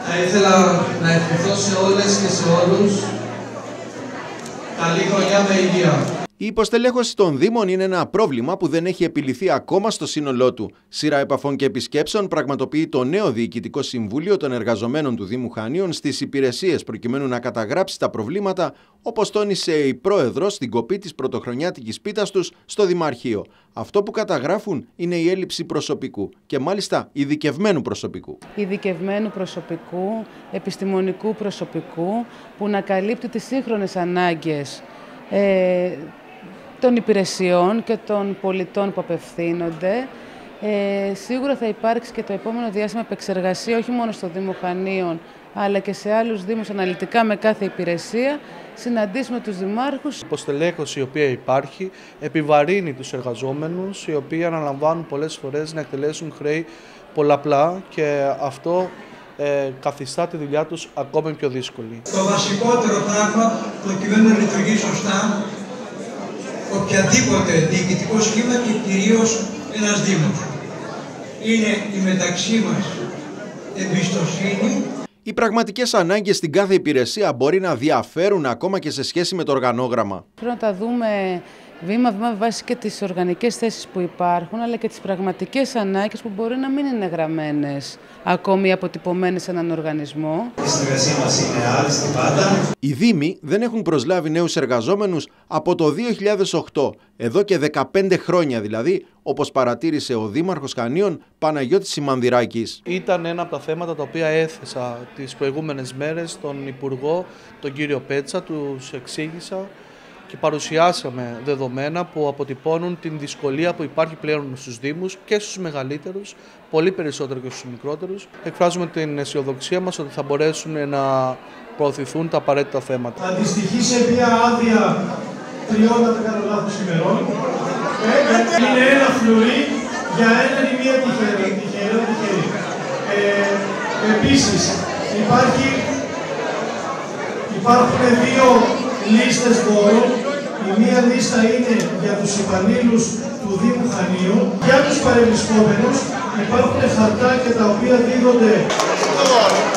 Θα ήθελα να ευχηθώ σε όλες και σε όλους καλή χρονιά με υγεία. Η υποστελέχωση των Δήμων είναι ένα πρόβλημα που δεν έχει επιληθεί ακόμα στο σύνολό του. Σειρά επαφών και επισκέψεων πραγματοποιεί το νέο Διοικητικό Συμβούλιο των Εργαζομένων του Δήμου Χανίων στις υπηρεσίες προκειμένου να καταγράψει τα προβλήματα, όπως τόνισε η πρόεδρος στην κοπή της πρωτοχρονιάτικης πίτας τους στο Δημαρχείο. Αυτό που καταγράφουν είναι η έλλειψη προσωπικού και μάλιστα ειδικευμένου προσωπικού. Ειδικευμένου προσωπικού, επιστημονικού προσωπικού που να καλύπτει τις σύγχρονες ανάγκες των υπηρεσιών και των πολιτών που απευθύνονται. Σίγουρα θα υπάρξει και το επόμενο διάστημα επεξεργασία όχι μόνο στο Δήμο Χανίων, αλλά και σε άλλους δήμους αναλυτικά με κάθε υπηρεσία, συναντήσεις με τους δημάρχους. Η υποστελέχωση η οποία υπάρχει επιβαρύνει τους εργαζόμενους, οι οποίοι αναλαμβάνουν πολλές φορές να εκτελέσουν χρέη πολλαπλά και αυτό καθιστά τη δουλειά τους ακόμη πιο δύσκολη. Το βασικότερο πράγμα προκειμένου να λειτουργεί σωστά οποιαδήποτε διοικητικό σχήμα και κυρίως ένας Δήμος είναι η μεταξύ μας εμπιστοσύνη. Οι πραγματικές ανάγκες στην κάθε υπηρεσία μπορεί να διαφέρουν ακόμα και σε σχέση με το οργανόγραμμα. Πρέπει να τα δούμε βήμα-βήμα με βάση και τις οργανικές θέσεις που υπάρχουν, αλλά και τις πραγματικές ανάγκες που μπορεί να μην είναι γραμμένες ακόμη αποτυπωμένες σε έναν οργανισμό. Η συνεργασία μας είναι άριστη πάντα. Οι Δήμοι δεν έχουν προσλάβει νέους εργαζόμενους από το 2008, εδώ και 15 χρόνια δηλαδή, όπως παρατήρησε ο Δήμαρχος Χανίων Παναγιώτης Σιμανδυράκης. Ήταν ένα από τα θέματα τα οποία έθεσα τις προηγούμενες μέρες στον Υπουργό, τον κύριο Πέτσα, τους εξήγησα και παρουσιάσαμε δεδομένα που αποτυπώνουν την δυσκολία που υπάρχει πλέον στους Δήμους και στους μεγαλύτερους, πολύ περισσότερο και στους μικρότερους. Εκφράζουμε την αισιοδοξία μας ότι θα μπορέσουν να προωθηθούν τα απαραίτητα θέματα. Αντιστοιχεί σε μια άδεια 3, αν δεν κάνω λάθος, ημερών. Είναι ένα φλουρί για έναν ή μία τυχερή. Επίσης, υπάρχουν 2 λίστες δώρων. Η μία λίστα είναι για τους υπαλλήλους του Δήμου Χανίου. Για τους παρεμβρισκόμενους υπάρχουν χαρτάκια τα οποία δίδονται